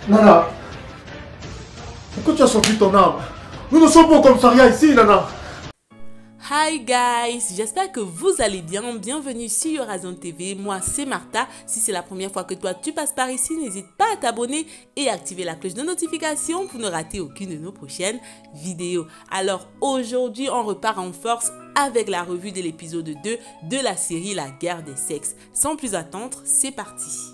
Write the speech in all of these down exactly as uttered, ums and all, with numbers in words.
Nana, pourquoi tu as sorti ton arme? Nous ne sommes pas au commissariat ici, Nana. Hi guys, j'espère que vous allez bien. Bienvenue sur Yorazon T V. Moi c'est Martha. Si c'est la première fois que toi tu passes par ici, n'hésite pas à t'abonner et activer la cloche de notification pour ne rater aucune de nos prochaines vidéos. Alors aujourd'hui on repart en force avec la revue de l'épisode deux de la série La guerre des sexes. Sans plus attendre, c'est parti.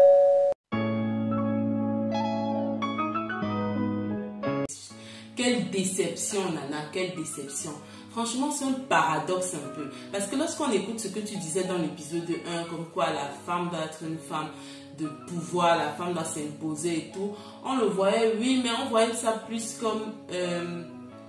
Quelle déception, Nana, quelle déception. Franchement, c'est un paradoxe un peu. Parce que lorsqu'on écoute ce que tu disais dans l'épisode un, comme quoi la femme doit être une femme de pouvoir, la femme doit s'imposer et tout, on le voyait, oui, mais on voyait ça plus comme euh,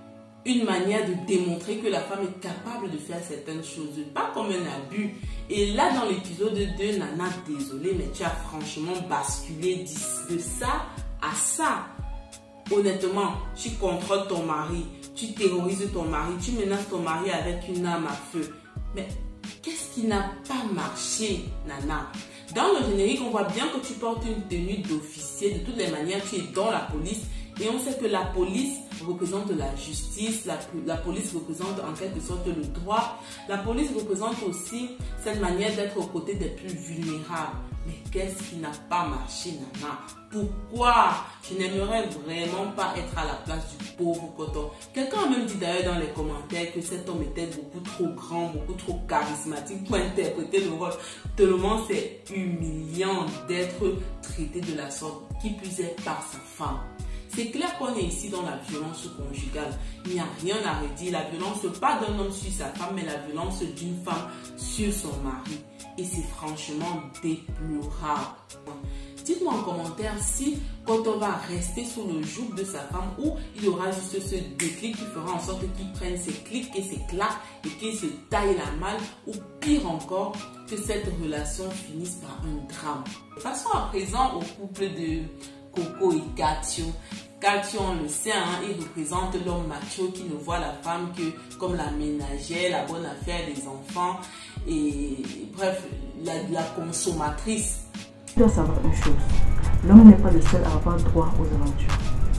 une manière de démontrer que la femme est capable de faire certaines choses, pas comme un abus. Et là, dans l'épisode deux, Nana, désolé, mais tu as franchement basculé de ça à ça. Honnêtement, tu contrôles ton mari, tu terrorises ton mari, tu menaces ton mari avec une arme à feu. Mais qu'est-ce qui n'a pas marché, Nana? Dans le générique, on voit bien que tu portes une tenue d'officier. De toutes les manières, tu es dans la police. Et on sait que la police représente la justice, la, la police représente en quelque sorte le droit. La police représente aussi cette manière d'être aux côtés des plus vulnérables. Mais qu'est-ce qui n'a pas marché, Nana? Pourquoi? Je n'aimerais vraiment pas être à la place du pauvre coton. Quelqu'un a même dit d'ailleurs dans les commentaires que cet homme était beaucoup trop grand, beaucoup trop charismatique pour interpréter le rôle. Tellement c'est humiliant d'être traité de la sorte, qui plus est par sa femme. C'est clair qu'on est ici dans la violence conjugale. Il n'y a rien à redire. La violence, pas d'un homme sur sa femme, mais la violence d'une femme sur son mari. Et c'est franchement déplorable. Dites-moi en commentaire si, quand on va rester sous le joug de sa femme, ou il y aura juste ce déclic qui fera en sorte qu'il prenne ses clics et ses claques et qu'il se taille la malle, ou pire encore, que cette relation finisse par un drame. Passons à présent au couple de Coco et Katio. Katio, on le sait, hein, il représente l'homme macho qui ne voit la femme que comme la ménagère, la bonne affaire des enfants et bref, la, la consommatrice. Tu dois savoir une chose, l'homme n'est pas le seul à avoir droit aux aventures.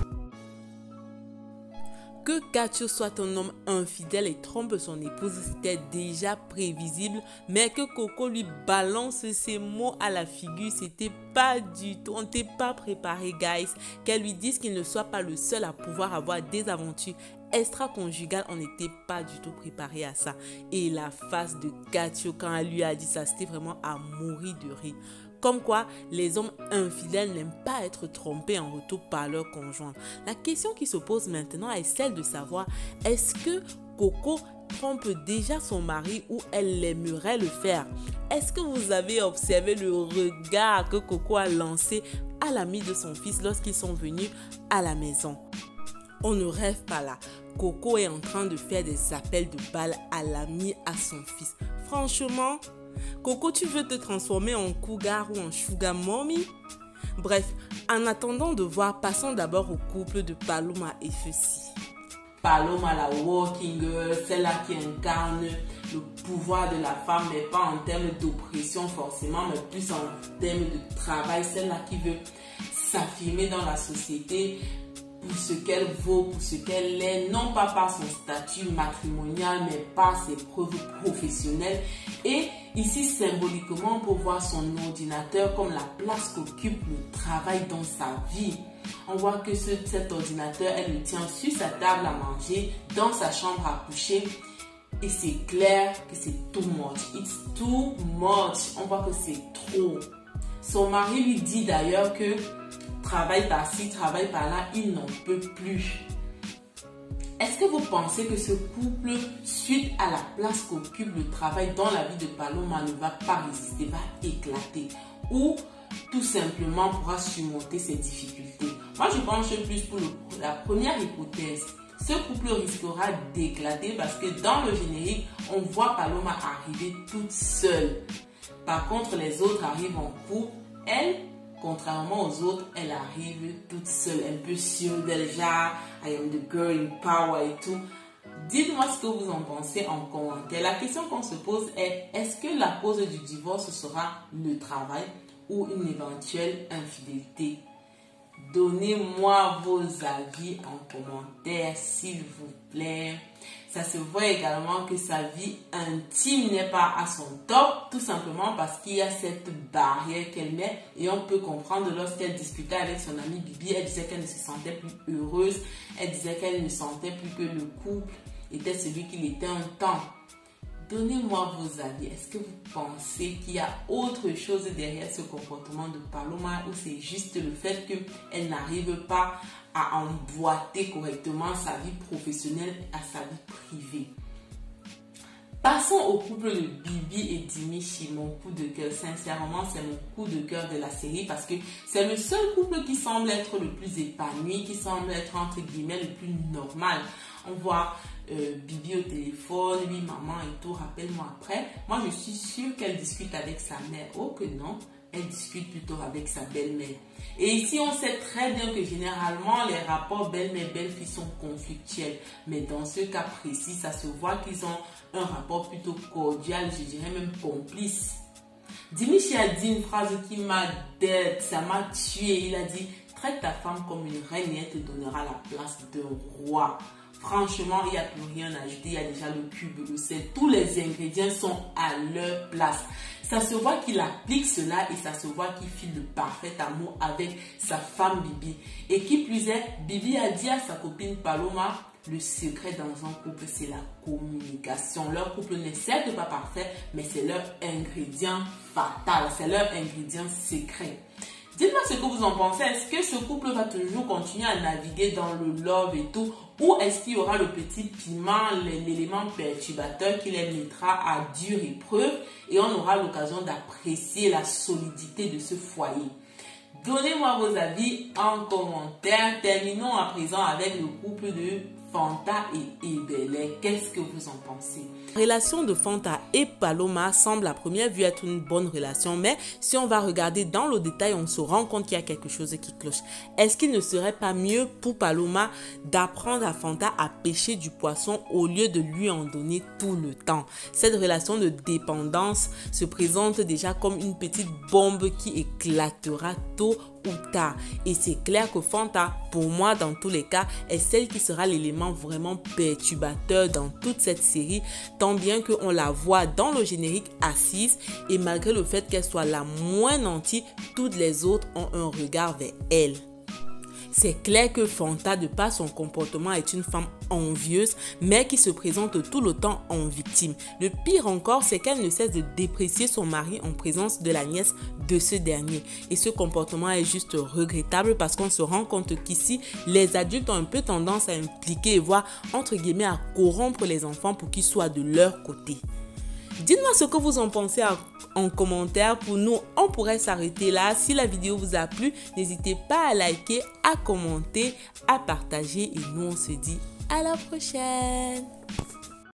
Que Katio soit un homme infidèle et trompe son épouse, c'était déjà prévisible, mais que Coco lui balance ses mots à la figure, c'était pas du tout, on n'était pas préparé, guys. Qu'elle lui dise qu'il ne soit pas le seul à pouvoir avoir des aventures extra-conjugales, on n'était pas du tout préparé à ça. Et la face de Katio quand elle lui a dit ça, c'était vraiment à mourir de rire. Comme quoi, les hommes infidèles n'aiment pas être trompés en retour par leur conjoint. La question qui se pose maintenant est celle de savoir, est-ce que Coco trompe déjà son mari ou elle aimerait le faire? Est-ce que vous avez observé le regard que Coco a lancé à l'ami de son fils lorsqu'ils sont venus à la maison? On ne rêve pas là. Coco est en train de faire des appels de balles à l'ami à son fils. Franchement, Coco, tu veux te transformer en cougar ou en sugar mommy? Bref, en attendant de voir, passons d'abord au couple de Paloma et Fussy. Paloma, la working girl, celle-là qui incarne le pouvoir de la femme, mais pas en termes d'oppression forcément, mais plus en termes de travail, celle-là qui veut s'affirmer dans la société pour ce qu'elle vaut, pour ce qu'elle est, non pas par son statut matrimonial, mais par ses preuves professionnelles. Et ici, symboliquement, pour voir son ordinateur comme la place qu'occupe le travail dans sa vie. On voit que ce, cet ordinateur, elle le tient sur sa table à manger, dans sa chambre à coucher. Et c'est clair que c'est too much. It's too much. On voit que c'est trop. Son mari lui dit d'ailleurs que travail par-ci, travail par-là, il n'en peut plus. Est-ce que vous pensez que ce couple, suite à la place qu'occupe le travail dans la vie de Paloma, ne va pas résister, va éclater ou tout simplement pourra surmonter ses difficultés? Moi, je penche plus pour le, la première hypothèse. Ce couple risquera d'éclater parce que dans le générique, on voit Paloma arriver toute seule. Par contre, les autres arrivent en couple. Elle, contrairement aux autres, elle arrive toute seule, un peu sûre d'elle, genre I am the girl in power et tout. Dites-moi ce que vous en pensez en commentaire. La question qu'on se pose est, est-ce que la cause du divorce sera le travail ou une éventuelle infidélité? Donnez-moi vos avis en commentaire, s'il vous plaît. Ça se voit également que sa vie intime n'est pas à son top, tout simplement parce qu'il y a cette barrière qu'elle met et on peut comprendre lorsqu'elle discutait avec son amie Bibi, elle disait qu'elle ne se sentait plus heureuse, elle disait qu'elle ne sentait plus que le couple était celui qu'il était un temps. Donnez-moi vos avis. Est-ce que vous pensez qu'il y a autre chose derrière ce comportement de Paloma ou c'est juste le fait qu'elle n'arrive pas à emboîter correctement sa vie professionnelle à sa vie privée? Passons au couple de Bibi et Dimichi, mon coup de cœur. Sincèrement, c'est mon coup de cœur de la série parce que c'est le seul couple qui semble être le plus épanoui, qui semble être entre guillemets le plus normal. On voit euh, Bibi au téléphone, oui maman et tout, rappelle-moi après. Moi je suis sûre qu'elle discute avec sa mère. Oh que non, elle discute plutôt avec sa belle-mère. Et ici on sait très bien que généralement les rapports belle-mère-belle-fille sont conflictuels. Mais dans ce cas précis, ça se voit qu'ils ont un rapport plutôt cordial, je dirais même complice. Dimichi a dit une phrase qui m'a dead, ça m'a tué. Il a dit, traite ta femme comme une reine et elle te donnera la place d'un roi. Franchement, il n'y a plus rien à ajouter. Il y a déjà le cube, le sel. Tous les ingrédients sont à leur place. Ça se voit qu'il applique cela et ça se voit qu'il file le parfait amour avec sa femme Bibi. Et qui plus est, Bibi a dit à sa copine Paloma, le secret dans un couple, c'est la communication. Leur couple n'est certes pas parfait, mais c'est leur ingrédient fatal. C'est leur ingrédient secret. Dites-moi ce que vous en pensez. Est-ce que ce couple va toujours continuer à naviguer dans le love et tout? Ou est-ce qu'il y aura le petit piment, l'élément perturbateur qui les mettra à dure épreuve et on aura l'occasion d'apprécier la solidité de ce foyer? Donnez-moi vos avis en commentaire. Terminons à présent avec le couple de Fanta et Ebele. Qu'est-ce que vous en pensez? La relation de Fanta et Paloma semble à première vue être une bonne relation, mais si on va regarder dans le détail, on se rend compte qu'il y a quelque chose qui cloche. Est-ce qu'il ne serait pas mieux pour Paloma d'apprendre à Fanta à pêcher du poisson au lieu de lui en donner tout le temps? Cette relation de dépendance se présente déjà comme une petite bombe qui éclatera tôt ou tard. Et c'est clair que Fanta, pour moi, dans tous les cas, est celle qui sera l'élément vraiment perturbateur dans toute cette série, tant bien qu'on la voit dans le générique assise et malgré le fait qu'elle soit la moins nantie, toutes les autres ont un regard vers elle. C'est clair que Fanta, de par son comportement, est une femme envieuse, mais qui se présente tout le temps en victime. Le pire encore, c'est qu'elle ne cesse de déprécier son mari en présence de la nièce de ce dernier. Et ce comportement est juste regrettable parce qu'on se rend compte qu'ici, les adultes ont un peu tendance à impliquer et voire, entre guillemets, à corrompre les enfants pour qu'ils soient de leur côté. Dites-moi ce que vous en pensez en commentaire. Pour nous, on pourrait s'arrêter là. Si la vidéo vous a plu, n'hésitez pas à liker, à commenter, à partager. Et nous, on se dit à la prochaine.